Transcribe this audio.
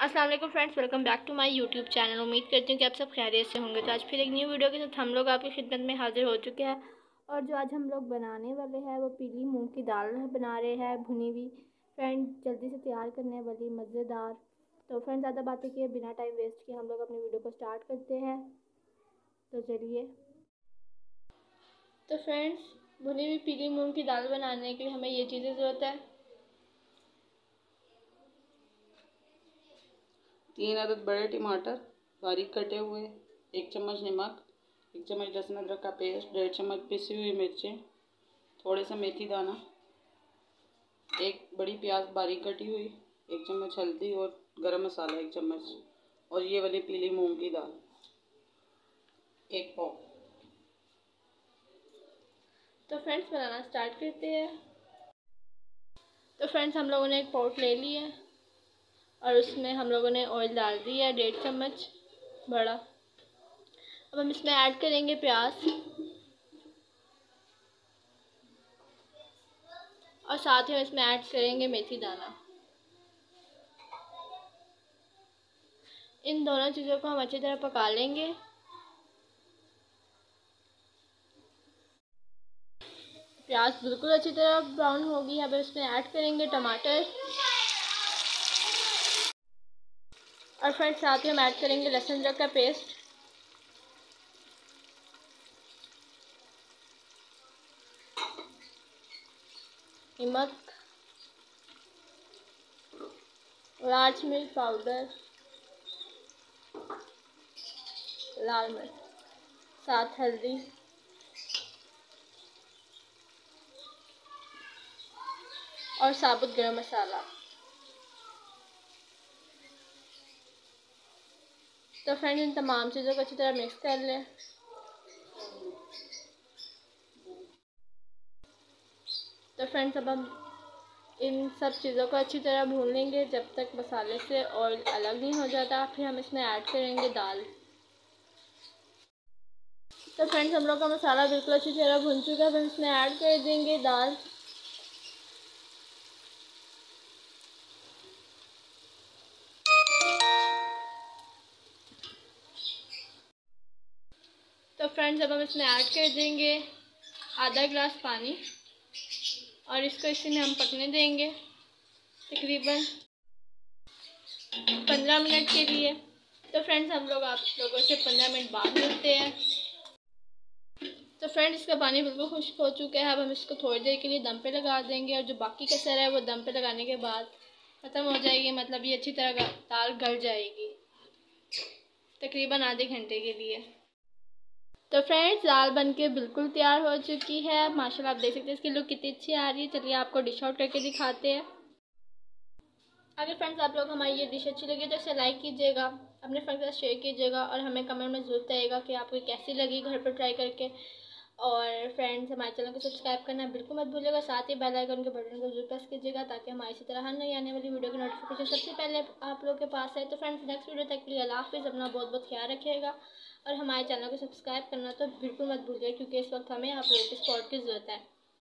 अस्सलाम वालेकुम friends, welcome back to my YouTube channel. उम्मीद करती हूँ कि आप सब खैरियत से होंगे। तो आज फिर एक न्यू वीडियो के साथ हम लोग आपकी खिदमत में हाजिर हो चुके हैं। और जो आज हम लोग बनाने वाले हैं वो पीली मूंग की दाल बना रहे हैं, भुनी हुई। फ्रेंड जल्दी से तैयार करने वाली मज़ेदार। तो फ्रेंड ज़्यादा बातें किए बिना टाइम वेस्ट किए हम लोग अपनी वीडियो को स्टार्ट करते हैं। तो चलिए। तो फ्रेंड्स, भुनी हुई पीली मूँग की दाल बनाने के लिए हमें ये चीज़ें ज़रूरत है। 3 अदद बड़े टमाटर बारीक कटे हुए, 1 चम्मच नमक, 1 चम्मच लहसुन अदरक का पेस्ट, 1.5 चम्मच पिसी हुई मिर्चें, थोड़े सा मेथी दाना, 1 बड़ी प्याज बारीक कटी हुई, 1 चम्मच हल्दी और गरम मसाला 1 चम्मच, और ये वाली पीली मूंग की दाल 1 पाव। तो फ्रेंड्स बनाना स्टार्ट करते हैं। तो फ्रेंड्स हम लोगों ने एक पॉट ले लिया है और उसमें हम लोगों ने ऑयल डाल दिया है 1.5 चम्मच बड़ा। अब हम इसमें ऐड करेंगे प्याज और साथ ही हम इसमें ऐड करेंगे मेथी दाना। इन दोनों चीज़ों को हम अच्छी तरह पका लेंगे। प्याज बिल्कुल अच्छी तरह ब्राउन होगी। अब इसमें ऐड करेंगे टमाटर और फ्रेंड्स साथ ही हम ऐड करेंगे लहसुन अदरक का पेस्ट। नमक, लाल मिर्च पाउडर, लाल मिर्च, साथ हल्दी और साबुत गरम मसाला। तो फ्रेंड्स इन तमाम चीज़ों को अच्छी तरह मिक्स कर लें। तो फ्रेंड्स अब हम इन सब चीज़ों को अच्छी तरह भून लेंगे जब तक मसाले से ऑयल अलग नहीं हो जाता। फिर हम इसमें ऐड करेंगे दाल। तो फ्रेंड्स हम लोग का मसाला बिल्कुल अच्छी तरह भून चुका है। फिर इसमें ऐड कर देंगे दाल। तो फ्रेंड्स अब हम इसमें ऐड कर देंगे आधा गिलास पानी और इसको इसी में हम पकने देंगे तकरीबन 15 मिनट के लिए। तो फ्रेंड्स हम लोग आप लोगों से 15 मिनट बाद मिलते हैं। तो फ्रेंड्स इसका पानी बिल्कुल खुश्क हो चुका है। अब हम इसको थोड़ी देर के लिए दम पे लगा देंगे और जो बाकी कसर है वो दम पे लगाने के बाद ख़त्म हो जाएगी। मतलब ये अच्छी तरह दाल गल जाएगी तकरीबन आधे घंटे के लिए। तो फ्रेंड्स दाल बनके बिल्कुल तैयार हो चुकी है। माशाल्लाह आप देख सकते हैं इसकी लुक कितनी अच्छी आ रही है। चलिए आपको डिश आउट करके दिखाते हैं। अगर फ्रेंड्स आप लोग हमारी ये डिश अच्छी लगी तो इसे लाइक कीजिएगा, अपने फ्रेंड्स के साथ शेयर कीजिएगा और हमें कमेंट में ज़रूर बताइएगा कि आपको कैसी लगी घर पर ट्राई करके। और फ्रेंड्स हमारे चैनल को सब्सक्राइब करना बिल्कुल मत भूलिएगा। साथ ही बेल आइकन के बटन को जरूर प्रेस कीजिएगा ताकि हमारी इसी तरह हर नई आने वाली वीडियो की नोटिफिकेशन सबसे पहले आप लोग के पास है। तो फ्रेंड्स नेक्स्ट वीडियो तक के लिए अल्लाह हाफिज़। अपना बहुत बहुत ख्याल रखिएगा और हमारे चैनल को सब्सक्राइब करना तो बिल्कुल मत भूलिएगा क्योंकि इस वक्त हमें आप लोगों की सपोर्ट की ज़रूरत है।